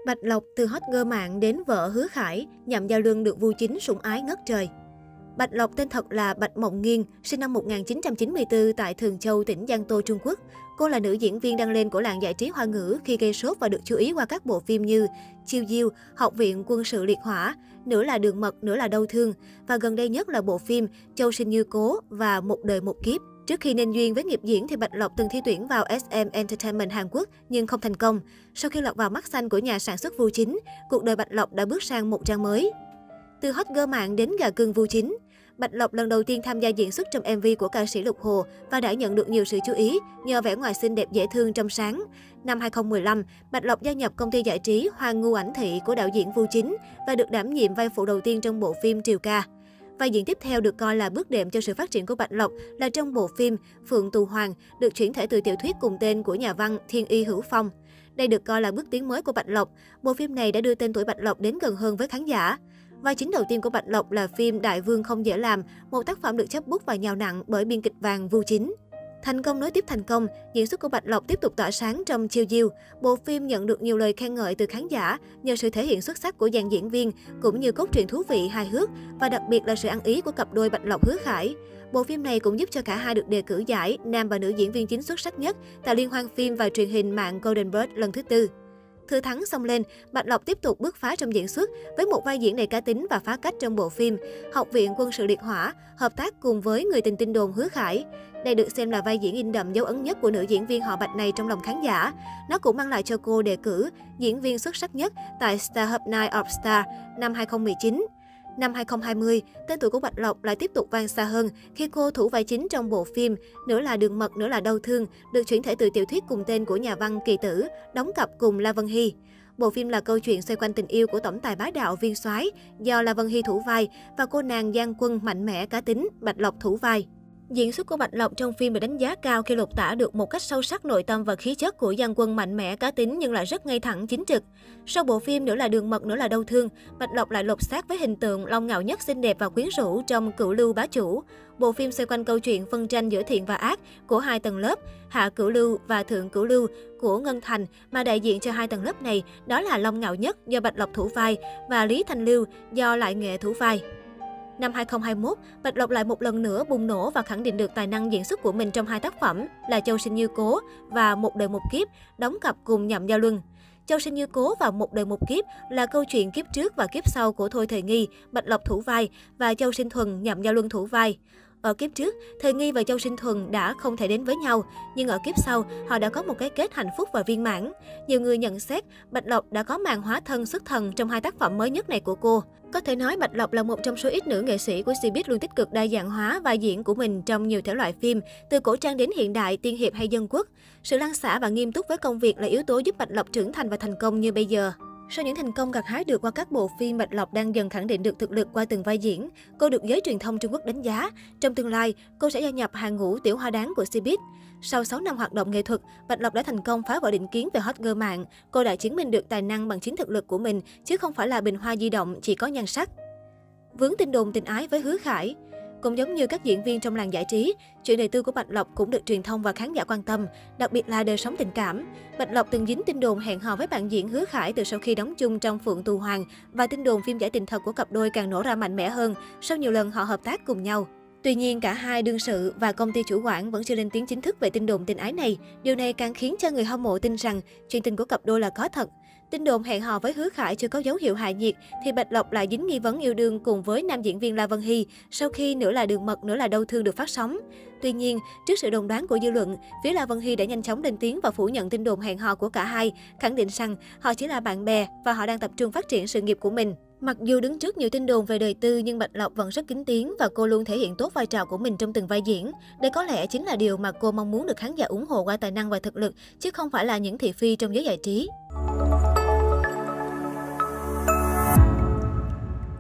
Bạch Lộc từ hot girl mạng đến vợ Hứa Khải, Nhậm Gia Luân được Vu Chính sủng ái ngất trời. Bạch Lộc tên thật là Bạch Mộng Nghiên, sinh năm 1994 tại Thường Châu, tỉnh Giang Tô, Trung Quốc. Cô là nữ diễn viên đăng lên của làng giải trí Hoa ngữ khi gây sốt và được chú ý qua các bộ phim như Chiêu Diêu, Học viện Quân sự Liệt hỏa, Nửa là Đường mật, Nửa là đau thương và gần đây nhất là bộ phim Châu sinh như cố và Một đời một kiếp. Trước khi nên duyên với nghiệp diễn thì Bạch Lộc từng thi tuyển vào SM Entertainment Hàn Quốc nhưng không thành công. Sau khi lọt vào mắt xanh của nhà sản xuất Vu Chính, cuộc đời Bạch Lộc đã bước sang một trang mới. Từ hot girl mạng đến gà cưng Vu Chính, Bạch Lộc lần đầu tiên tham gia diễn xuất trong MV của ca sĩ Lục Hồ và đã nhận được nhiều sự chú ý nhờ vẻ ngoài xinh đẹp dễ thương trong sáng. Năm 2015, Bạch Lộc gia nhập công ty giải trí Hoàng Ngu Ảnh Thị của đạo diễn Vu Chính và được đảm nhiệm vai phụ đầu tiên trong bộ phim Triều Ca. Vai diễn tiếp theo được coi là bước đệm cho sự phát triển của Bạch Lộc là trong bộ phim Phượng Tù Hoàng, được chuyển thể từ tiểu thuyết cùng tên của nhà văn Thiên Y Hữu Phong. Đây được coi là bước tiến mới của Bạch Lộc. Bộ phim này đã đưa tên tuổi Bạch Lộc đến gần hơn với khán giả. Vai chính đầu tiên của Bạch Lộc là phim Đại Vương không dễ làm, một tác phẩm được chấp bút và nhào nặng bởi biên kịch vàng Vu Chính. Thành công nối tiếp thành công, diễn xuất của Bạch Lộc tiếp tục tỏa sáng trong Chiêu Diêu. Bộ phim nhận được nhiều lời khen ngợi từ khán giả nhờ sự thể hiện xuất sắc của dàn diễn viên, cũng như cốt truyện thú vị, hài hước và đặc biệt là sự ăn ý của cặp đôi Bạch Lộc Hứa Khải. Bộ phim này cũng giúp cho cả hai được đề cử giải nam và nữ diễn viên chính xuất sắc nhất tại Liên hoan phim và truyền hình mạng Golden Bird lần thứ 4. Thừa thắng xông lên, Bạch Lộc tiếp tục bứt phá trong diễn xuất với một vai diễn đầy cá tính và phá cách trong bộ phim Học viện Quân sự Liệt hỏa, hợp tác cùng với người tình tin đồn Hứa Khải. Đây được xem là vai diễn in đậm dấu ấn nhất của nữ diễn viên họ Bạch này trong lòng khán giả. Nó cũng mang lại cho cô đề cử diễn viên xuất sắc nhất tại Starhub Night of Stars năm 2019. Năm 2020, tên tuổi của Bạch Lộc lại tiếp tục vang xa hơn khi cô thủ vai chính trong bộ phim Nửa là Đường mật, Nửa là đau thương, được chuyển thể từ tiểu thuyết cùng tên của nhà văn Kỳ Tử, đóng cặp cùng La Vân Hy. Bộ phim là câu chuyện xoay quanh tình yêu của tổng tài bá đạo Viên Soái do La Vân Hy thủ vai và cô nàng gian quân mạnh mẽ cá tính Bạch Lộc thủ vai. Diễn xuất của Bạch Lộc trong phim được đánh giá cao khi lột tả được một cách sâu sắc nội tâm và khí chất của gian quân mạnh mẽ cá tính nhưng lại rất ngay thẳng chính trực. Sau bộ phim Nửa là Đường mật, Nửa là đau thương, Bạch Lộc lại lột xác với hình tượng long ngạo nhất xinh đẹp và quyến rũ trong Cửu Lưu Bá Chủ. Bộ phim xoay quanh câu chuyện phân tranh giữa thiện và ác của hai tầng lớp, Hạ Cửu Lưu và Thượng Cửu Lưu của Ngân Thành, mà đại diện cho hai tầng lớp này đó là Long Ngạo Nhất do Bạch Lộc thủ vai và Lý Thanh Lưu do Lại Nghệ thủ vai. Năm 2021, Bạch Lộc lại một lần nữa bùng nổ và khẳng định được tài năng diễn xuất của mình trong hai tác phẩm là Châu sinh như cố và Một đời một kiếp, đóng cặp cùng Nhậm Gia Luân. Châu sinh như cố và Một đời một kiếp là câu chuyện kiếp trước và kiếp sau của Thôi Thời Nghi, Bạch Lộc thủ vai và Châu Sinh Thuần, Nhậm Gia Luân thủ vai. Ở kiếp trước, Thời Nghi và Châu Sinh Thuần đã không thể đến với nhau, nhưng ở kiếp sau, họ đã có một cái kết hạnh phúc và viên mãn. Nhiều người nhận xét, Bạch Lộc đã có màn hóa thân xuất thần trong hai tác phẩm mới nhất này của cô. Có thể nói Bạch Lộc là một trong số ít nữ nghệ sĩ của Showbiz luôn tích cực đa dạng hóa vai diễn của mình trong nhiều thể loại phim, từ cổ trang đến hiện đại, tiên hiệp hay dân quốc. Sự lăn xả và nghiêm túc với công việc là yếu tố giúp Bạch Lộc trưởng thành và thành công như bây giờ. Sau những thành công gặt hái được qua các bộ phim, Bạch Lộc đang dần khẳng định được thực lực qua từng vai diễn. Cô được giới truyền thông Trung Quốc đánh giá, trong tương lai, cô sẽ gia nhập hàng ngũ tiểu hoa đáng của Showbiz. Sau 6 năm hoạt động nghệ thuật, Bạch Lộc đã thành công phá vỡ định kiến về hot girl mạng. Cô đã chứng minh được tài năng bằng chính thực lực của mình, chứ không phải là bình hoa di động chỉ có nhan sắc. Vướng tin đồn tình ái với Hứa Khải. Cũng giống như các diễn viên trong làng giải trí, chuyện đời tư của Bạch Lộc cũng được truyền thông và khán giả quan tâm, đặc biệt là đời sống tình cảm. Bạch Lộc từng dính tin đồn hẹn hò với bạn diễn Hứa Khải từ sau khi đóng chung trong Phượng Tù Hoàng và tin đồn phim giải tình thật của cặp đôi càng nổ ra mạnh mẽ hơn sau nhiều lần họ hợp tác cùng nhau. Tuy nhiên, cả hai đương sự và công ty chủ quản vẫn chưa lên tiếng chính thức về tin đồn tình ái này. Điều này càng khiến cho người hâm mộ tin rằng chuyện tình của cặp đôi là có thật. Tin đồn hẹn hò với Hứa Khải chưa có dấu hiệu hạ nhiệt, thì Bạch Lộc lại dính nghi vấn yêu đương cùng với nam diễn viên La Vân Hy sau khi Nửa là Đường mật, Nửa là đau thương được phát sóng. Tuy nhiên, trước sự đồn đoán của dư luận, phía La Vân Hy đã nhanh chóng lên tiếng và phủ nhận tin đồn hẹn hò của cả hai, khẳng định rằng họ chỉ là bạn bè và họ đang tập trung phát triển sự nghiệp của mình. Mặc dù đứng trước nhiều tin đồn về đời tư nhưng Bạch Lộc vẫn rất kín tiếng và cô luôn thể hiện tốt vai trò của mình trong từng vai diễn. Đây có lẽ chính là điều mà cô mong muốn được khán giả ủng hộ qua tài năng và thực lực, chứ không phải là những thị phi trong giới giải trí.